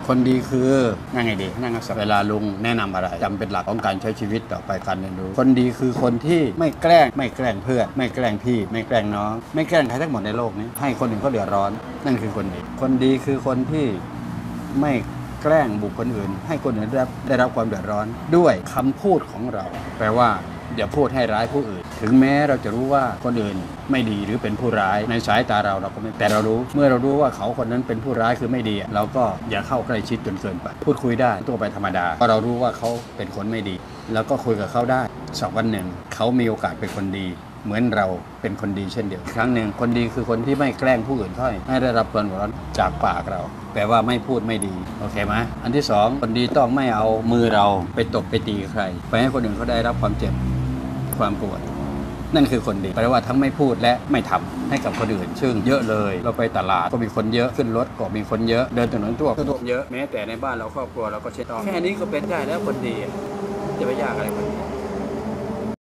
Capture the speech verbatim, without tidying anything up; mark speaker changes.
Speaker 1: คนดีคือนั่งไงดีนั่งกับเวลาลุงแนะนำอะไรจำเป็นหลักของการใช้ชีวิตต่อไปการเรียนรู้คนดีคือคนที่ไม่แกล้งไม่แกล้งเพื่อนไม่แกล้งพี่ไม่แกล้งน้องไม่แกล้งใครทั้งหมดในโลกนี้ให้คนอื่นเขาเดือดร้อนนั่นคือคนดีคนดีคือคนที่ไม่แกล้งบุคคลอื่นให้คนอื่นได้รับได้รับความเดือดร้อนด้วยคำพูดของเราแปลว่าอย่าพูดให้ร้ายผู้อื่นถึงแม้เราจะรู้ว่าคนอื่นไม่ดีหรือเป็นผู้ร้ายในสายตาเราเราก็ไม่แต่เรารู้เมื่อเรารู้ว่าเขาคนนั้นเป็นผู้ร้ายคือไม่ดีเราก็อย่าเข้าใกล้ชิดจนเกินไปพูดคุยได้ตัวไปธรรมดาเพราะเรารู้ว่าเขาเป็นคนไม่ดีแล้วก็คุยกับเขาได้สักวันหนึ่งเขามีโอกาสเป็นคนดีเหมือนเราเป็นคนดีเช่นเดียวครั้งหนึ่งคนดีคือคนที่ไม่แกล้งผู้อื่นค่อยไม่ได้รับความเดือดร้อนจากปากเราแปลว่าไม่พูดไม่ดีโอเคไหมอันที่สองคนดีต้องไม่เอามือเราไปตบไปตีใครไปให้คนอื่นเขาได้รับความเจ็บความปวดนั่นคือคนดีแปลว่าทั้งไม่พูดและไม่ทำให้กับคนอื่นซึ่งเยอะเลยเราไปตลาดก็มีคนเยอะขึ้นรถก็มีคนเยอะเดินถนนทั่วก็เยอะแม้แต่ในบ้านเราครอบครัวเราก็เช่นกันแค่นี้ก็เป็นได้แล้วคนดีจะไปยากอะไรคนดี